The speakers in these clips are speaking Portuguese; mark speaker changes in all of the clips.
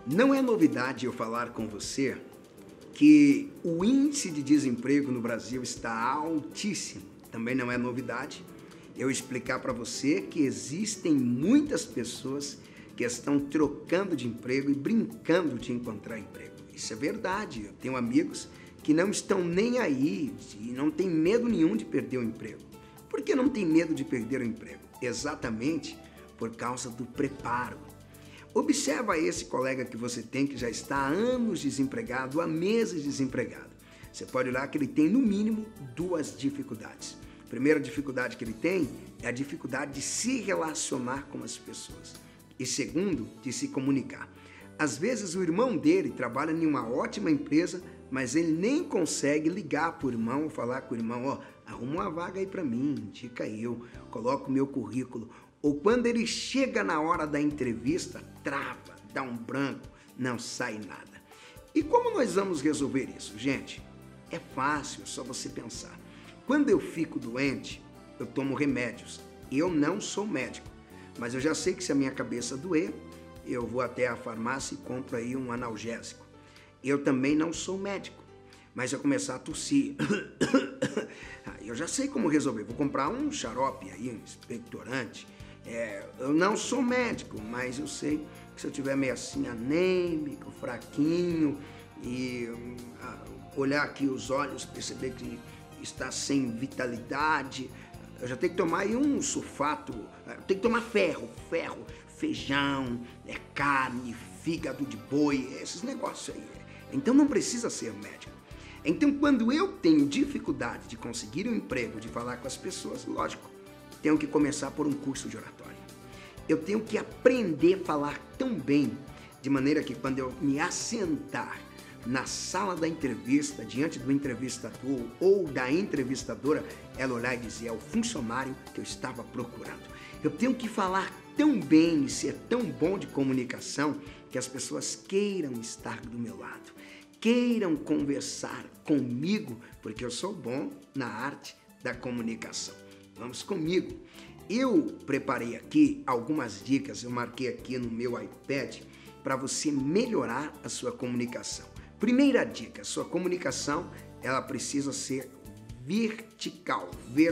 Speaker 1: Não é novidade eu falar com você que o índice de desemprego no Brasil está altíssimo. Também não é novidade eu explicar para você que existem muitas pessoas que estão trocando de emprego e brincando de encontrar emprego. Isso é verdade. Eu tenho amigos que não estão nem aí e não tem medo nenhum de perder o emprego. Por que não tem medo de perder o emprego? Exatamente por causa do preparo. Observa esse colega que você tem que já está há anos desempregado, há meses desempregado. Você pode olhar que ele tem no mínimo duas dificuldades. A primeira dificuldade que ele tem é a dificuldade de se relacionar com as pessoas. E segundo, de se comunicar. Às vezes o irmão dele trabalha em uma ótima empresa, mas ele nem consegue ligar para o irmão ou falar com o irmão, ó, arruma uma vaga aí para mim, indica eu, coloca o meu currículo. Ou quando ele chega na hora da entrevista, trava, dá um branco, não sai nada. E como nós vamos resolver isso, gente? É fácil, é só você pensar. Quando eu fico doente, eu tomo remédios. Eu não sou médico, mas eu já sei que se a minha cabeça doer, eu vou até a farmácia e compro aí um analgésico. Eu também não sou médico, mas se eu começar a tossir, eu já sei como resolver. Vou comprar um xarope aí, um expectorante. Eu não sou médico, mas eu sei que se eu tiver meio assim anêmico, fraquinho e olhar aqui os olhos, perceber que está sem vitalidade, eu já tenho que tomar aí um sulfato, tenho que tomar ferro, feijão, carne, fígado de boi, esses negócios aí. Então não precisa ser médico. Então quando eu tenho dificuldade de conseguir um emprego, de falar com as pessoas, lógico, tenho que começar por um curso de oratória. Eu tenho que aprender a falar tão bem, de maneira que quando eu me assentar na sala da entrevista, diante do entrevistador ou da entrevistadora, ela olhar e dizer, é o funcionário que eu estava procurando. Eu tenho que falar tão bem e ser tão bom de comunicação que as pessoas queiram estar do meu lado, queiram conversar comigo, porque eu sou bom na arte da comunicação. Vamos comigo. Eu preparei aqui algumas dicas, eu marquei aqui no meu iPad para você melhorar a sua comunicação. Primeira dica, sua comunicação, ela precisa ser vertical.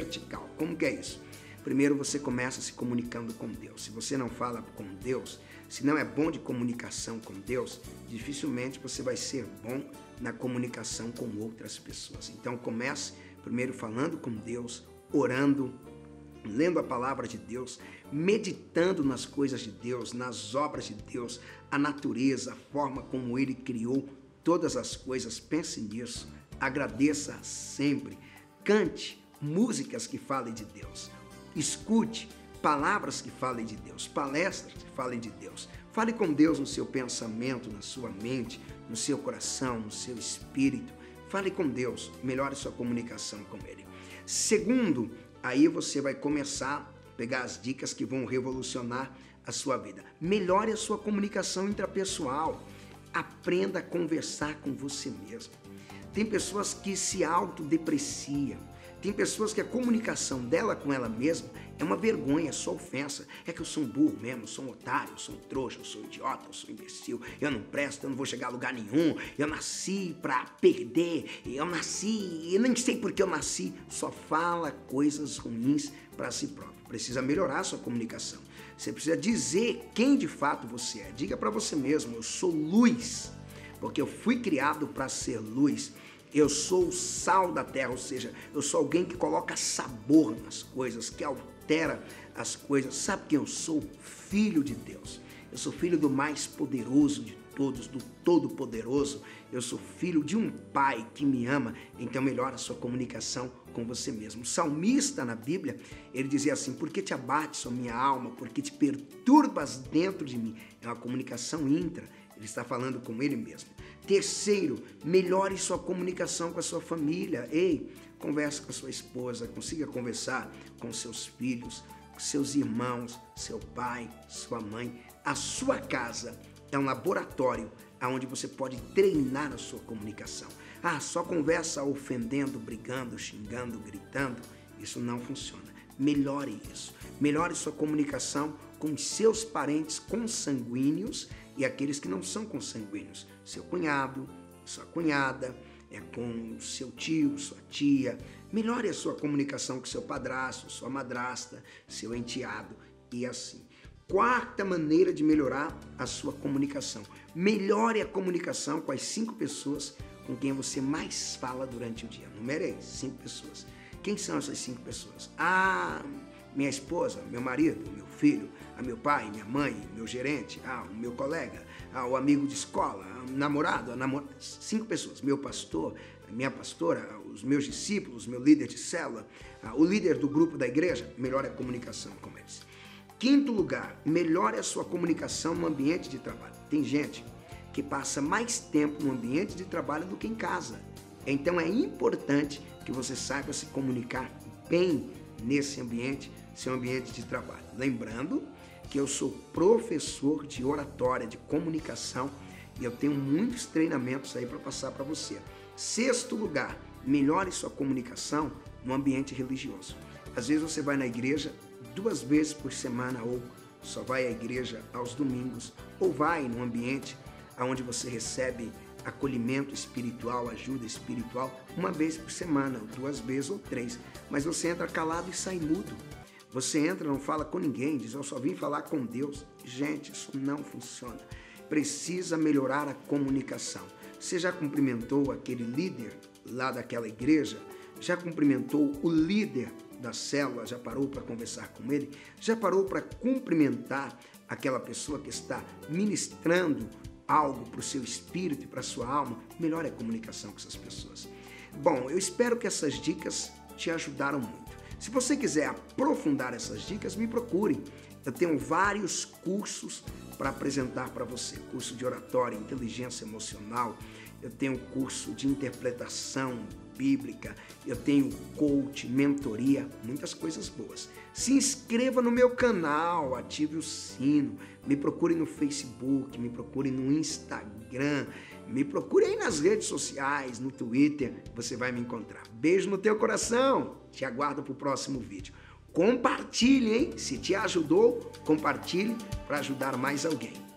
Speaker 1: Como que é isso? Primeiro você começa se comunicando com Deus. Se você não fala com Deus, se não é bom de comunicação com Deus, dificilmente você vai ser bom na comunicação com outras pessoas. Então comece primeiro falando com Deus, orando, lendo a palavra de Deus, meditando nas coisas de Deus, nas obras de Deus, a natureza, a forma como Ele criou todas as coisas. Pense nisso, agradeça sempre, cante músicas que falem de Deus, escute palavras que falem de Deus, palestras que falem de Deus. Fale com Deus no seu pensamento, na sua mente, no seu coração, no seu espírito. Fale com Deus, melhore sua comunicação com Ele. Segundo, aí você vai começar a pegar as dicas que vão revolucionar a sua vida. Melhore a sua comunicação intrapessoal. Aprenda a conversar com você mesmo. Tem pessoas que se autodepreciam. Tem pessoas que a comunicação dela com ela mesma é uma vergonha, é só ofensa. É que eu sou um burro mesmo, eu sou um otário, eu sou um trouxa, eu sou um idiota, eu sou um imbecil, eu não presto, eu não vou chegar a lugar nenhum, eu nasci pra perder, eu nem sei por que eu nasci. Só fala coisas ruins para si próprio. Precisa melhorar a sua comunicação. Você precisa dizer quem de fato você é. Diga para você mesmo, eu sou luz, porque eu fui criado para ser luz. Eu sou o sal da terra, ou seja, eu sou alguém que coloca sabor nas coisas, que altera as coisas. Sabe quem eu sou? Filho de Deus. Eu sou filho do mais poderoso de todos, do Todo-Poderoso. Eu sou filho de um pai que me ama. Então melhora a sua comunicação com você mesmo. O salmista na Bíblia, ele dizia assim, por que te abates, ó minha alma? Por que te perturbas dentro de mim? É uma comunicação intra. Ele está falando com ele mesmo. Terceiro, melhore sua comunicação com a sua família. Ei, converse com a sua esposa, consiga conversar com seus filhos, seus irmãos, seu pai, sua mãe. A sua casa é um laboratório onde você pode treinar a sua comunicação. Só conversa ofendendo, brigando, xingando, gritando. Isso não funciona. Melhore isso. Melhore sua comunicação com seus parentes consanguíneos e aqueles que não são consanguíneos. Seu cunhado, sua cunhada, com seu tio, sua tia. Melhore a sua comunicação com seu padrasto, sua madrasta, seu enteado e assim. Quarta maneira de melhorar a sua comunicação. Melhore a comunicação com as 5 pessoas com quem você mais fala durante o dia. Numerei 5 pessoas. Quem são essas 5 pessoas? Minha esposa, meu marido, meu filho, meu pai, minha mãe, meu gerente, o meu colega, o amigo de escola, o namorado, a namorada. 5 pessoas. Meu pastor, minha pastora, os meus discípulos, meu líder de célula, o líder do grupo da igreja. Melhore a comunicação com eles. Quinto lugar, melhore a sua comunicação no ambiente de trabalho. Tem gente que passa mais tempo no ambiente de trabalho do que em casa. Então é importante que você saiba se comunicar bem nesse ambiente, seu ambiente de trabalho. Lembrando que eu sou professor de oratória, de comunicação, e eu tenho muitos treinamentos aí para passar para você. Sexto lugar, melhore sua comunicação no ambiente religioso. Às vezes você vai na igreja 2 vezes por semana, ou só vai à igreja aos domingos, ou vai num ambiente onde você recebe acolhimento espiritual, ajuda espiritual, 1 vez por semana, ou 2 vezes, ou 3. Mas você entra calado e sai mudo. Você entra, não fala com ninguém, diz, eu só vim falar com Deus. Gente, isso não funciona. Precisa melhorar a comunicação. Você já cumprimentou aquele líder lá daquela igreja? Já cumprimentou o líder da célula? Já parou para conversar com ele? Já parou para cumprimentar aquela pessoa que está ministrando algo para o seu espírito e para a sua alma? Melhore a comunicação com essas pessoas. Bom, eu espero que essas dicas te ajudaram muito. Se você quiser aprofundar essas dicas, me procure. Eu tenho vários cursos para apresentar para você. Curso de oratória, inteligência emocional, eu tenho curso de interpretação bíblica, eu tenho coach, mentoria, muitas coisas boas. Se inscreva no meu canal, ative o sino, me procure no Facebook, me procure no Instagram, me procure aí nas redes sociais, no Twitter, você vai me encontrar. Beijo no teu coração, te aguardo para o próximo vídeo. Compartilhe, hein? Se te ajudou, compartilhe para ajudar mais alguém.